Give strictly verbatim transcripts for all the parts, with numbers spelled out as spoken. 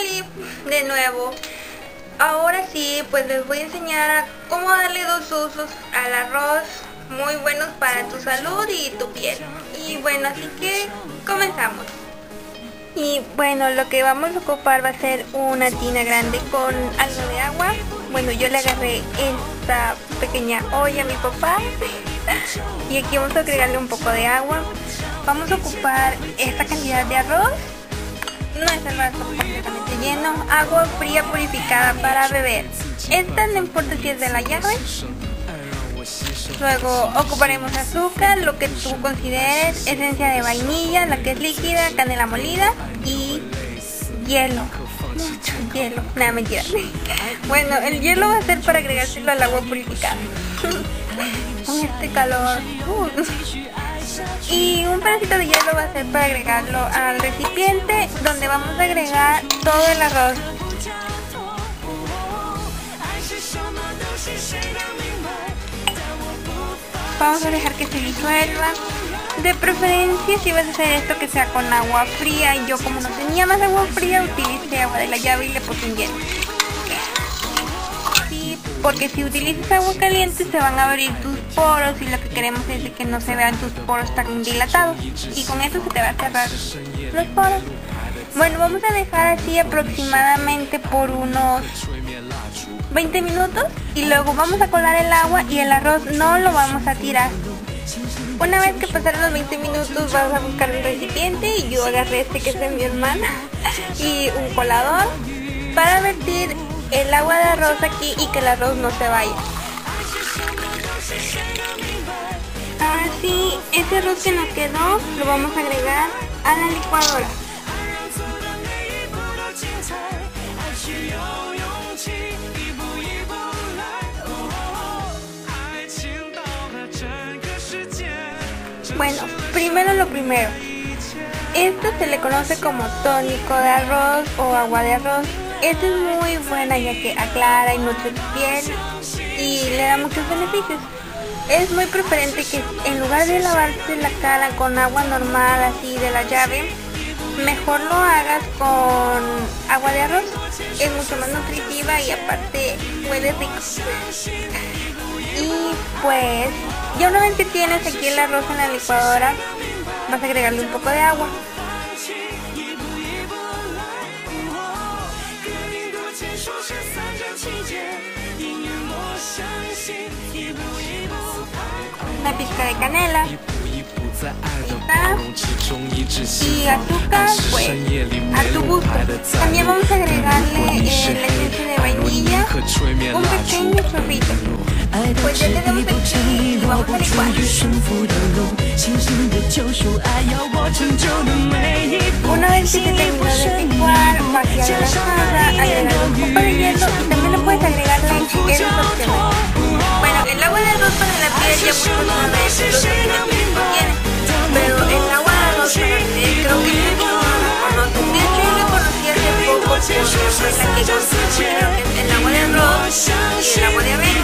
Oli, de nuevo. Ahora sí, pues les voy a enseñar a cómo darle dos usos al arroz muy buenos para tu salud y tu piel. Y bueno, así que comenzamos. Y bueno, lo que vamos a ocupar va a ser una tina grande con algo de agua. Bueno, yo le agarré esta pequeña olla a mi papá y aquí vamos a agregarle un poco de agua. Vamos a ocupar esta cantidad de arroz. No es el vaso completamente lleno. Agua fría purificada para beber. Esta no importa si es de la llave. Luego ocuparemos azúcar, lo que tú consideres, esencia de vainilla, la que es líquida, canela molida y hielo. Mucho hielo. Nada, mentira. Bueno, el hielo va a ser para agregárselo al agua purificada. Con este calor. Uh. Y un pedacito de hielo va a ser para agregarlo al recipiente donde vamos a agregar todo el arroz. Vamos a dejar que se disuelva. De preferencia, si vas a hacer esto, que sea con agua fría. Y yo, como no tenía más agua fría, utilicé agua de la llave y le puse un hielo. Sí, porque si utilizas agua caliente se van a abrir tus poros y lo que queremos es de que no se vean tus poros tan dilatados. Y con eso se te va a cerrar los poros. Bueno, vamos a dejar así aproximadamente por unos veinte minutos y luego vamos a colar el agua y el arroz no lo vamos a tirar. Una vez que pasaron los veinte minutos vas a buscar un recipiente y yo agarré este que es de mi hermana y un colador para vertir el agua de arroz aquí y que el arroz no se vaya. Ahora sí, ese arroz que nos quedó lo vamos a agregar a la licuadora. Bueno, primero lo primero. Esto se le conoce como tónico de arroz o agua de arroz. Esto es muy buena ya que aclara y nutre tu piel y le da muchos beneficios. Es muy preferente que en lugar de lavarse la cara con agua normal así de la llave, mejor lo hagas con agua de arroz. Es mucho más nutritiva y aparte huele rico. Y pues ya una vez que tienes aquí el arroz en la licuadora, vas a agregarle un poco de agua. Una pizca de canela y azúcar, pues a tu gusto. También vamos a agregarle eh, la esencia de vainilla, un pequeño chorrito. Pues ya tenemos aquí y vamos a licuar. Una vez que se terminó de licuar, vaciar la jarra, agregar un poco de hielo y también le puedes agregar leche, eso es opcional. Bueno, el agua de arroz para la piel ya muchos saben los beneficios que tiene, pero el agua de arroz para la piel creo que muchos no lo conocen. De hecho yo lo conocí hace poco por mi abuela que consume el agua de arroz y el agua de avena.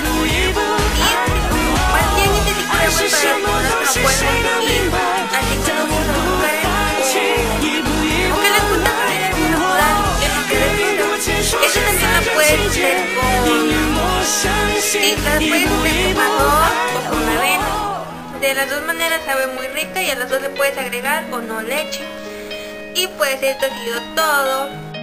Más bien este tipo de agua para las personas que no pueden consumir adictos a los azúcares o que les gusta comer alguna fruta que no quede fruta. Eso también lo puedes hacer con... sí, las puedes hacer con arroz o con avena. De las dos maneras sabe muy rica y a las dos le puedes agregar o no leche. Y pues esto ha sido todo.